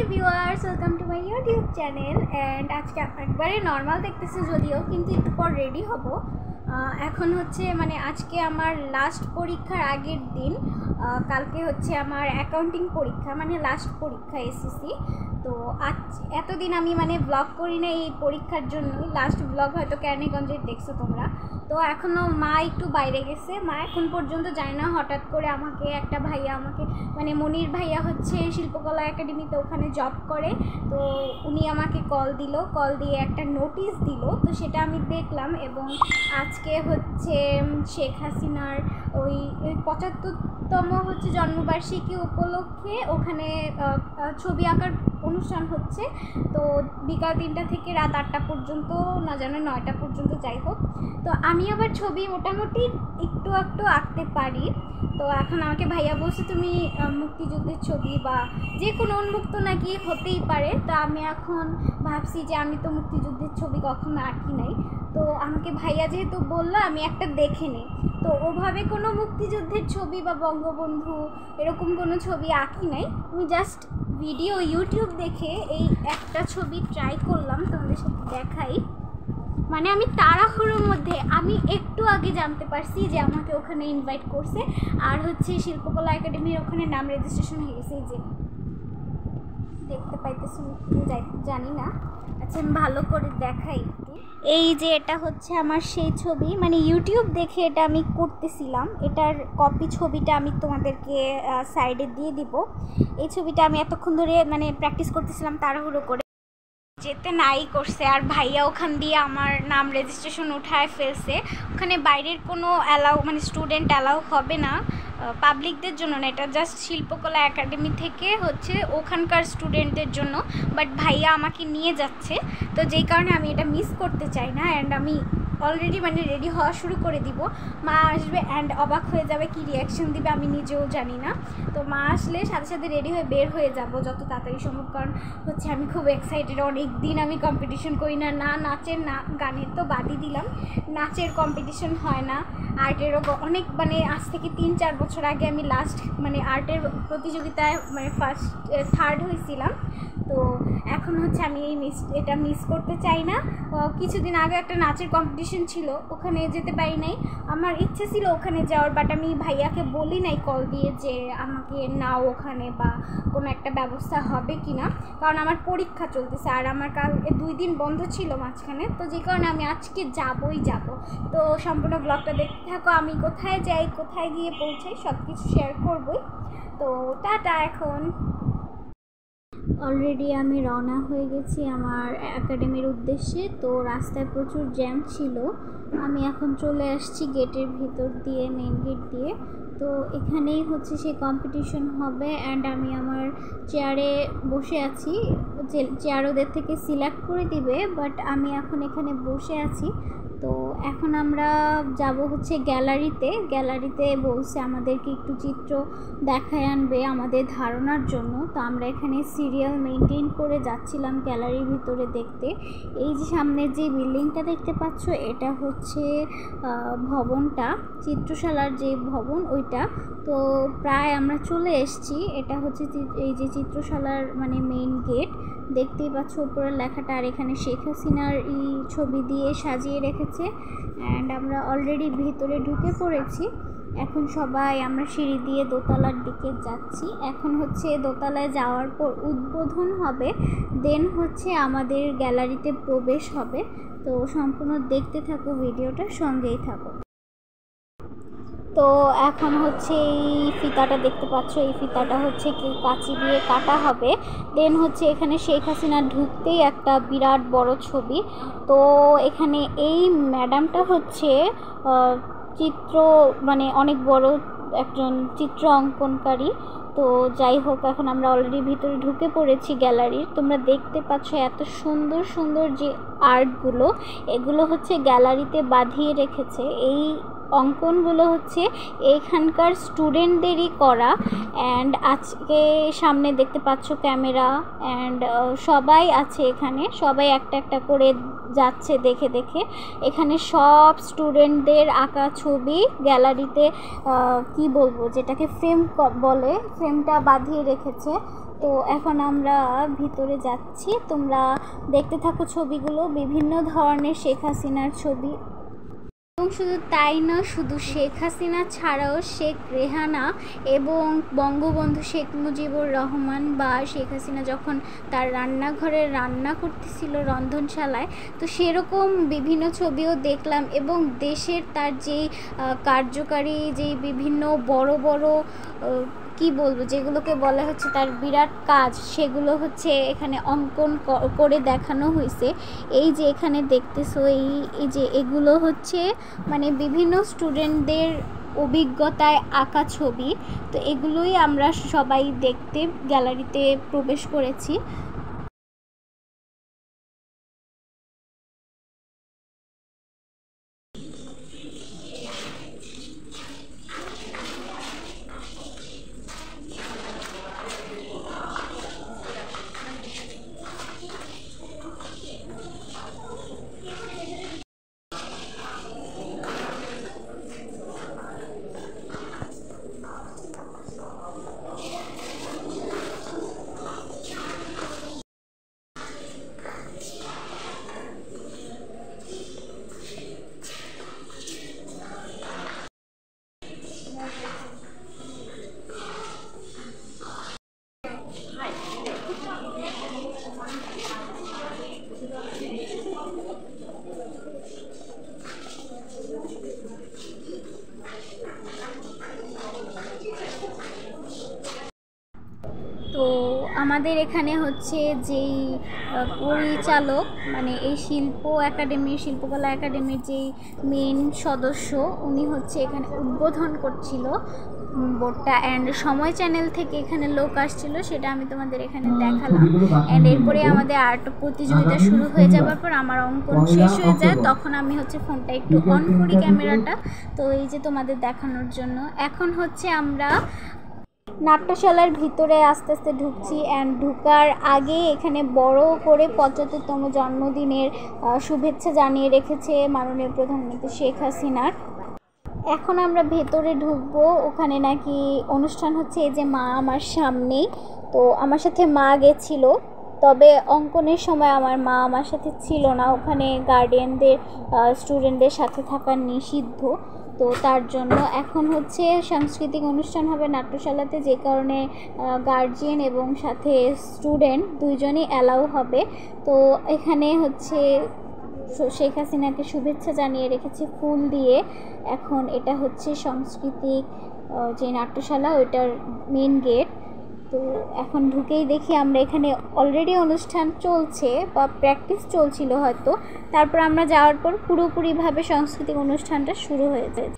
Viewers, welcome to my YouTube channel. And আজকে একবারে normal দেখতেছি যদিও, কিন্তু একটু পর রেডি হব। এখন হচ্ছে আজকে আমার লাস্ট পরীক্ষার আগের দিন। কালকে হচ্ছে আমার অ্যাকাউন্টিং পরীক্ষা, লাস্ট পরীক্ষা এসএসসি। তো আজ এতদিন আমি ব্লগ করি না এই পরীক্ষার জন্য। লাস্ট ব্লগ হয়তো ক্যানিগঞ্জের দেখছো তোমরা। তো এখনও মা একটু বাইরে গেছে, মা এখন পর্যন্ত যায় না। হঠাৎ করে আমাকে একটা ভাইয়া মনির ভাইয়া হচ্ছে শিল্পকলা একাডেমিতে ওখানে জব করে। তো উনি আমাকে কল দিয়ে একটা নোটিশ দিল। তো সেটা আমি দেখলাম, এবং আজকে হচ্ছে শেখ হাসিনার ওই 75তম হচ্ছে জন্মবার্ষিকী উপলক্ষে ওখানে ছবি আঁকার অনুষ্ঠান হচ্ছে। তো বিকাল 3টা থেকে রাত 8টা পর্যন্ত, না জানো 9টা পর্যন্ত, যাই হোক। তো আমি আবার ছবি মোটামুটি একটু আঁকতে পারি। তো এখন আমাকে ভাইয়া বলছে তুমি মুক্তিযুদ্ধের ছবি বা যে কোনো উন্মুক্ত নাকি হতেই পারে। তো আমি এখন ভাবছি যে আমি তো মুক্তিযুদ্ধের ছবি কখনো আঁকি নাই। তো আমাকে ভাইয়া যেহেতু বললো আমি একটা দেখে নিই। তো ওভাবে কোনো মুক্তিযুদ্ধের ছবি বা বঙ্গবন্ধু এরকম কোনো ছবি আঁকি নাই। আমি জাস্ট ভিডিও ইউটিউব দেখে এই একটা ছবি ট্রাই করলাম, তোমাদের সাথে দেখাই। আমি তাড়াহুড়োর মধ্যে আমি একটু আগে জানতে পারছি যে আমাকে ওখানে ইনভাইট করছে, আর হচ্ছে শিল্পকলা একাডেমির ওখানে নাম রেজিস্ট্রেশন হয়ে গেছে। এই যে দেখতে পাইতেছি জানি না, আচ্ছা আমি ভালো করে দেখাই একটু। এই যে এটা হচ্ছে আমার সেই ছবি, ইউটিউব দেখে এটা আমি করতেছিলাম। এটার কপি ছবিটা আমি তোমাদেরকে সাইডে দিয়ে দিব। এই ছবিটা আমি এতক্ষণ ধরে প্র্যাকটিস করতেছিলাম তাড়াহুড়ো করে, যেতে নাই করছে। আর ভাইয়া ওখান দিয়ে আমার নাম রেজিস্ট্রেশন উঠায় ফেলছে। ওখানে বাইরের কোনো স্টুডেন্ট অ্যালাউ হবে না, পাবলিকদের জন্য না, এটা জাস্ট শিল্পকলা একাডেমি থেকে হচ্ছে ওখানকার স্টুডেন্টদের জন্য। বাট ভাইয়া আমাকে নিয়ে যাচ্ছে, তো যেই কারণে আমি এটা মিস করতে চাই না। অ্যান্ড আমি অলরেডি রেডি হওয়া শুরু করে দিব। মা আসবে অ্যান্ড অবাক হয়ে যাবে, কি রিয়াকশন দিবে আমি নিজেও জানি না। তো মা আসলে সাথে সাথে রেডি হয়ে বের হয়ে যাব যত তাড়াতাড়ি সম্ভব, কারণ হচ্ছে আমি খুব এক্সাইটেড। অনেক দিন আমি কম্পিটিশন করি না, নাচের না গানের তো বাদই দিলাম, নাচের কম্পিটিশন হয় না। আর্টেরও অনেক আজ থেকে 3-4 বছর আগে আমি লাস্ট আর্টের প্রতিযোগিতায় থার্ড হয়েছিলাম। তো এখন হচ্ছে আমি এটা মিস করতে চাই না। কিছুদিন আগে একটা নাচের কম্পিটিশন ছিল, ওখানে যেতে পারি নাই। আমার ইচ্ছে ছিল ওখানে যাওয়ার, বাট আমি ভাইয়াকে বলি নাই কল দিয়ে যে আমাকে নাও ওখানে, বা কোনো একটা ব্যবস্থা হবে কি না, কারণ আমার পরীক্ষা চলতেছে। আর আমার কালকে 2 দিন বন্ধ ছিল মাঝখানে, তো যে কারণে আমি আজকে যাবই যাব। তো সম্পূর্ণ ব্লগটা দেখতে থাকো, আমি কোথায় যাই, কোথায় গিয়ে পৌঁছাই, সব কিছু শেয়ার করবই। তো টাটা। এখন অলরেডি আমি রওনা হয়ে গেছি আমার একাডেমির উদ্দেশ্যে। তো রাস্তায় প্রচুর জ্যাম ছিল, আমি এখন চলে আসছি গেটের ভিতর দিয়ে, মেন গেট দিয়ে। তো এখানেই হচ্ছে সেই কম্পিটিশন হবে। অ্যান্ড আমি আমার চেয়ারে বসে আছি, চেয়ার ওদের থেকে সিলেক্ট করে দিবে, বাট আমি এখন এখানে বসে আছি। তো এখন আমরা যাব হচ্ছে গ্যালারিতে বলছে আমাদেরকে একটু চিত্র দেখায় আনবে আমাদের ধারণার জন্য। তো আমরা এখানে সিরিয়াল মেনটেন করে যাচ্ছিলাম গ্যালারির ভিতরে দেখতে। এই যে সামনে যে বিল্ডিংটা দেখতে পাচ্ছ, এটা হচ্ছে ভবনটা, চিত্রশালার যে ভবন ওইটা। তো প্রায় আমরা চলে এসেছি। এটা হচ্ছে এই যে চিত্রশালার মেইন গেট, দেখতেই পাচ্ছ উপরের লেখাটা। আর এখানে শেখ হাসিনার ছবি দিয়ে সাজিয়ে রেখেছে। অ্যান্ড আমরা অলরেডি ভিতরে ঢুকে পড়েছি। এখন সবাই আমরা সিঁড়ি দিয়ে দোতলার দিকে যাচ্ছি। এখন হচ্ছে দোতলায় যাওয়ার পর উদ্বোধন হবে, দেন হচ্ছে আমাদের গ্যালারিতে প্রবেশ হবে। তো সম্পূর্ণ দেখতে থাকো ভিডিওটা, সঙ্গেই থাকো। তো এখন হচ্ছে এই ফিতাটা দেখতে পাচ্ছ, এই ফিতাটা হচ্ছে কি কাঁচি দিয়ে কাটা হবে। দেন হচ্ছে এখানে শেখ হাসিনা ঢুকতেই একটা বিরাট বড় ছবি। তো এখানে এই ম্যাডামটা হচ্ছে চিত্র অনেক বড় একজন চিত্র অঙ্কনকারী। তো যাই হোক, এখন আমরা অলরেডি ভিতরে ঢুকে পড়েছি গ্যালারির। তোমরা দেখতে পাচ্ছ এত সুন্দর সুন্দর যে আর্টগুলো, এগুলো হচ্ছে গ্যালারিতে বাঁধিয়ে রেখেছে। এই অঙ্কনগুলো হচ্ছে এখানকার স্টুডেন্টদেরই করা। অ্যান্ড আজকে সামনে দেখতে পাচ্ছ ক্যামেরা, অ্যান্ড সবাই আছে এখানে, সবাই একটা একটা করে যাচ্ছে দেখে দেখে। এখানে সব স্টুডেন্টদের আঁকা ছবি গ্যালারিতে কি বলবো, যেটাকে ফ্রেম বলে, ফ্রেমটা বাঁধিয়ে রেখেছে। তো এখন আমরা ভিতরে যাচ্ছি, তোমরা দেখতে থাকো ছবিগুলো, বিভিন্ন ধরনের শেখ হাসিনার ছবি। এবং শুধু তাই না, শুধু শেখ হাসিনা ছাড়াও শেখ রেহানা এবং বঙ্গবন্ধু শেখ মুজিবুর রহমান বা শেখ হাসিনা যখন তার রান্নাঘরে রান্না করতেছিল রন্ধনশালায়, তো সেরকম বিভিন্ন ছবিও দেখলাম। এবং দেশের তার যেই কার্যকারী যেই বিভিন্ন বড় বড় কি বলবো, যেগুলোকে বলা হচ্ছে তার বিরাট কাজ, সেগুলো হচ্ছে এখানে অঙ্কন করে দেখানো হয়েছে। এই যে এখানে দেখতেছো, এই যে এগুলো হচ্ছে মানে বিভিন্ন স্টুডেন্টদের অভিজ্ঞতায় আঁকা ছবি। তো এগুলোই আমরা সবাই দেখতে গ্যালারিতে প্রবেশ করেছি। তো আমাদের এখানে হচ্ছে যেই পরিচালক, মানে এই শিল্পকলা একাডেমির যেই মেন সদস্য, উনি হচ্ছে এখানে উদ্বোধন করছিল বোর্ডটা। অ্যান্ড সময় চ্যানেল থেকে এখানে লোক আসছিল, সেটা আমি তোমাদের এখানে দেখালাম। অ্যান্ড এরপরে আমাদের আর্ট প্রতিযোগিতা শুরু হয়ে যাবার পর আমার অঙ্কন শেষ হয়ে যায়, তখন আমি হচ্ছে ফোনটা একটু অন করি ক্যামেরাটা, তো এই যে তোমাদের দেখানোর জন্য। এখন হচ্ছে আমরা নাট্যশালার ভিতরে আস্তে আস্তে ঢুকছি। অ্যান্ড ঢুকার আগে এখানে বড় করে 75তম জন্মদিনের শুভেচ্ছা জানিয়ে রেখেছে মাননীয় প্রধানমন্ত্রী শেখ হাসিনার। এখন আমরা ভেতরে ঢুকবো, ওখানে নাকি অনুষ্ঠান হচ্ছে। এই যে মা আমার সামনেই, তো আমার সাথে মা গেছিল, তবে অঙ্কনের সময় আমার মা আমার সাথে ছিল না, ওখানে গার্ডিয়ানদের স্টুডেন্টদের সাথে থাকা নিষিদ্ধ, তো তার জন্য। এখন হচ্ছে সাংস্কৃতিক অনুষ্ঠান হবে নাট্যশালাতে, যে কারণে গার্জিয়ান এবং সাথে স্টুডেন্ট দুইজনই অ্যালাউ হবে। তো এখানে হচ্ছে শেখ হাসিনাকে শুভেচ্ছা জানিয়ে রেখেছে ফুল দিয়ে। এখন এটা হচ্ছে সাংস্কৃতিক যে নাট্যশালা, ওইটার মেন গেট। তো এখন ঢুকেই দেখি আমরা এখানে অলরেডি অনুষ্ঠান চলছে বা প্র্যাকটিস চলছিল হয়তো, তারপর আমরা যাওয়ার পর পুরোপুরিভাবে সাংস্কৃতিক অনুষ্ঠানটা শুরু হয়ে যায়।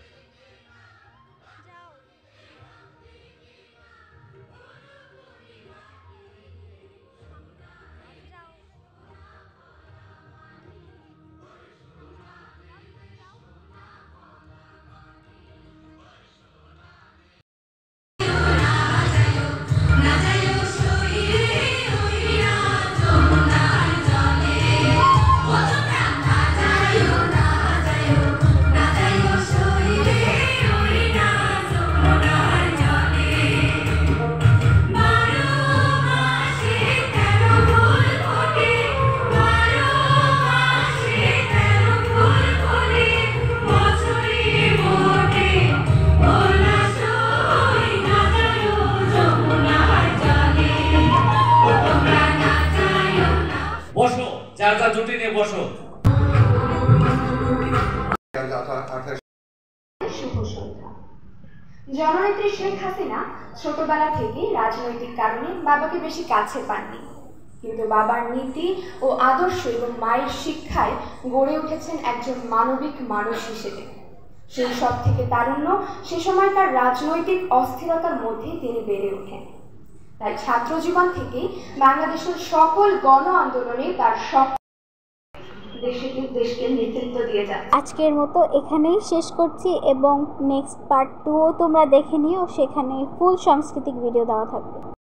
বসো, যার যার জুটি নিয়ে বসো। শুভ সন্ধ্যা। জননেত্রী শেখ হাসিনা ছোটবেলা থেকেই রাজনৈতিক কারণে বাবাকে বেশি কাছে পাননি, কিন্তু বাবার নীতি ও আদর্শ এবং মায়ের শিক্ষায় গড়ে উঠেছেন একজন মানবিক মানুষ হিসেবে। সেই সব থেকে তারুণ্য, সে সময়কার রাজনৈতিক অস্থিরতার মধ্যে তিনি বেড়ে ওঠেন। তাই ছাত্র জীবন থেকেই বাংলাদেশের সকল গণ আন্দোলনে তার দেশকে নেতৃত্ব দিয়ে যায়। আজকের মতো এখানেই শেষ করছি, এবং নেক্সট পার্ট 2ও তোমরা দেখে নিও, সেখানে ফুল সাংস্কৃতিক ভিডিও দেওয়া থাকবে।